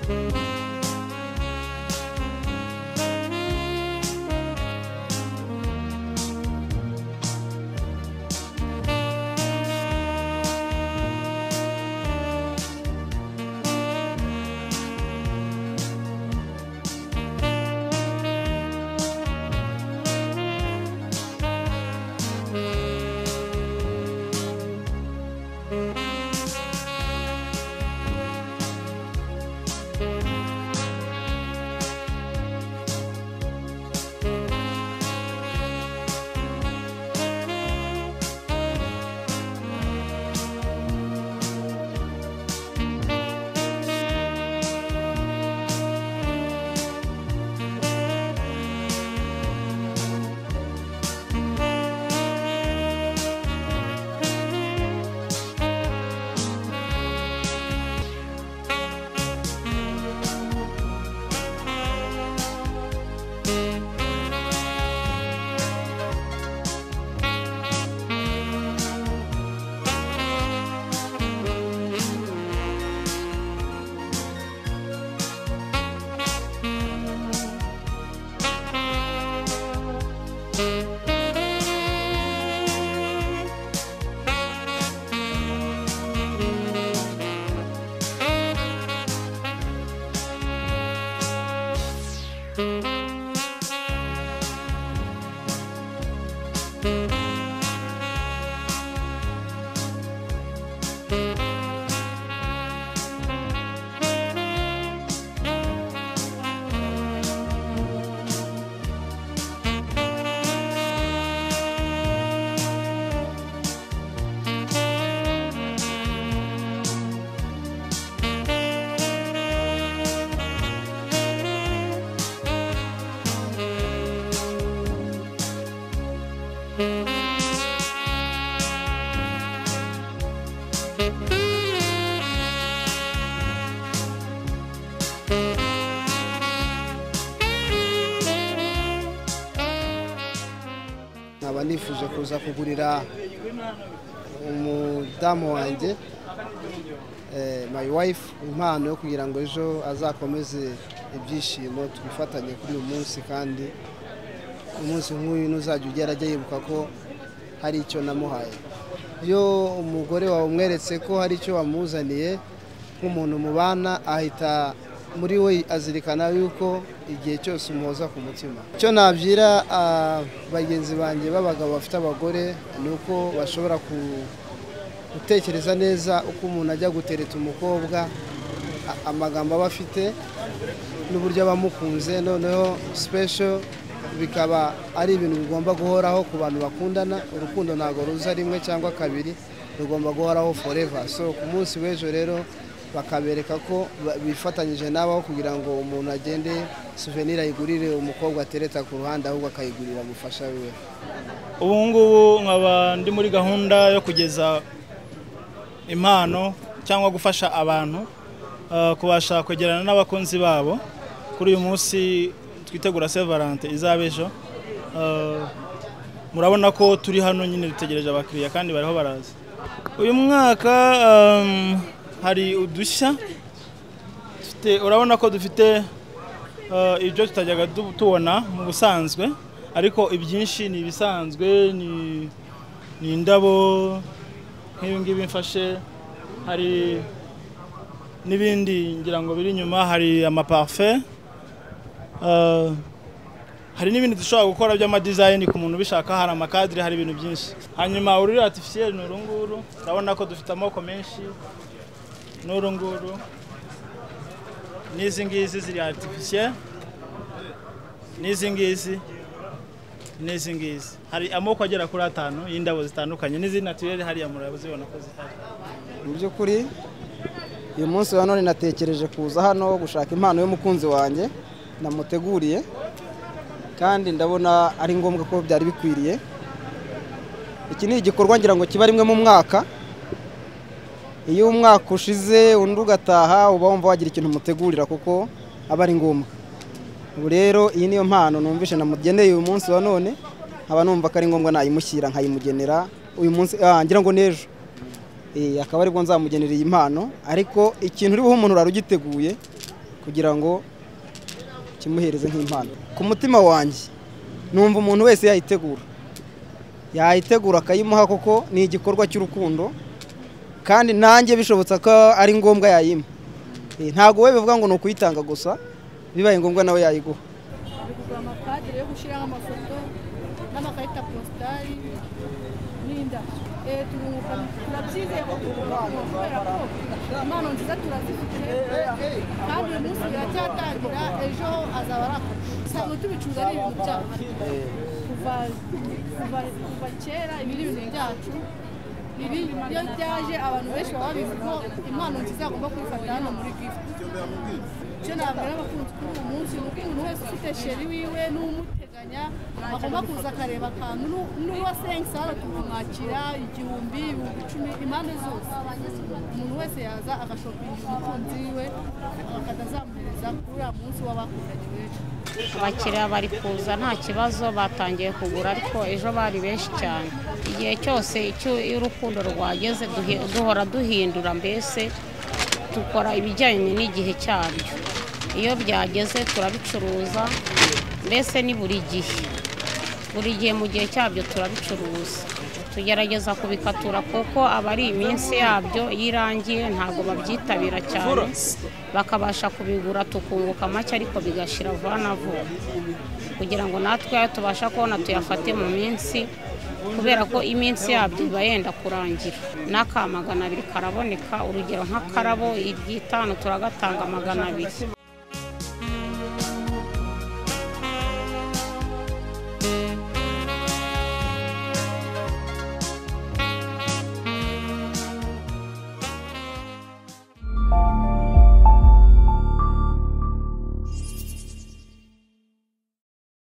nifuje kuza kugurira umudamu wanjye my wife impano yo kugira ngo ejo azakomeze ibyishimo twifatanye kuri uyu munsi kandi umunsi nk'uyu nuzajya ugera ajya yibuka ko hari icyo namuhaye. Iyo umugore wawe umweretse ko hari icyo wamuzaniye nk'umuntu mubana ahita muri we azirikana yuko igihe cyose umuhoza ku mutima. Icyo nabyira bagenzi banjye b'abagabo bafite abagore ni uko bashobora gutekereza neza uko umuntu ajya gutereta umukobwa, amagambo aba afite n'uburyo abamukunze, noneho special bikaba ari ibintu bigomba guhoraho ku bantu bakundana. Urukundo ntago ruza rimwe cyangwa kabiri, rugomba guhoraho forever. So ku munsi w'ejo rero bakabereka ko bifatanyije nabo kugira ngo umuntu agende souvenir ayigurire umukobwa atereta ku ruhande, ahubwo akayigurira umufasha we. Ubu ngubu nkaba ndi muri gahunda yo kugeza impano cyangwa gufasha abantu kubasha kwegerana n'abakunzi babo kuri uyu munsi twitegura St Valentin izabejo. Murabona ko turi hano nyine dutegereje abakiriya kandi bariho baraza. Uyu mwaka hari udushya, urabona ko dufite ibyo tutajyaga tubona mu busanzwe, ariko ibyinshi ni ibisanzwe, ni indabo nk'ibi ngibi mfashe, hari n'ibindi ngira ngo biri inyuma, hari amaparfum, hari n'ibindi dushobora gukora by'amadesign ku muntu bishaka, hari amakadire, hari ibintu byinshi. Hanyuma ururi artificiel ni urunguru, urabona ko dufite amoko menshi, n'urunguru n'izi ngizi ziri artificiel, n'izi ngizi hari amoko agera kuri 5 y'indabo zitandukanye, n'izi naturel hariya murabizibona ko zihari. Mu by'ukuri uyu munsi wa none natekereje kuza hano gushaka impano y'umukunzi wanjye namuteguriye, kandi ndabona ari ngombwa ko byari bikwiriye. Iki ni igikorwa ngira ngo kiba rimwe mu mwaka, iyo umwaka ushize undi ugataha uba wumva wagira ikintu mutegurira kuko aba ari ngombwa. Ubu rero iyi niyo mpano numvishe namugeneye uyu munsi wa none, aba numva ko ari ngombwa nayimushyira nkayimugenera uyu munsi, ngira ngo nejo akaba aribwo nzamugenera iyi mpano. Ariko ikintu uri buhe umuntu urarugiteguye kugira ngo kimuhereze nk'impano. Ku mutima wanjye numva umuntu wese yayitegura akayimuha, kuko ni igikorwa cy'urukundo kandi nanjye bishobotse ko ari ngombwa yayima. Ntago we bivuga ngo ni ukuyitanga gusa, bibaye ngombwa nawe yayiguha. Bigura amakadire yo gushyiraho amafoto n'amakarita postali n'inda. Turabyizeye ko kubera ko impano nziza turazifite kandi uyu munsi biracyatangira, ejo azaba arakoze. Usanga tubicuruza ari ibintu byacu kuva kera, ibi ni ibintu byacu. Ibi iyo byaje abantu benshi baba babizi ko impano nziza agomba kwifata hano muri gift. Icyo nabwira abakunzi kuri uyu munsi ni uko umuntu wese ufite sheri wiwe n'umuteganya agomba kuza akareba akantu, n'uwa senkisara tukamwakira 1000, 10,000 impande zose. Umuntu wese yaza agashopinga umukunzi we akadazamuhereza kuri uriya munsi w'abakundanye benshi. Abakiriya bari kuza nta kibazo, batangiye kugura, ariko ejo bari benshi cyane. Igihe cyose urukundo rwageze duhora duhindura, mbese dukora ibijyanye n'igihe cyabyo. Iyo byageze turabicuruza, mbese ni buri gihe mu gihe cyabyo turabicuruza. Tugerageza kubikatura kuko aba ari iminsi yabyo, yirangiye ntabwo babyitabira cyane, bakabasha kubigura tukunguka make, ariko bigashira vuba na vuba kugira ngo natwe tubasha kubona tuyafate mu minsi, kubera ko iminsi yabyo iba yenda kurangira. N'aka 200 karaboneka, urugero nk'akarabo 5 turagatanga 200.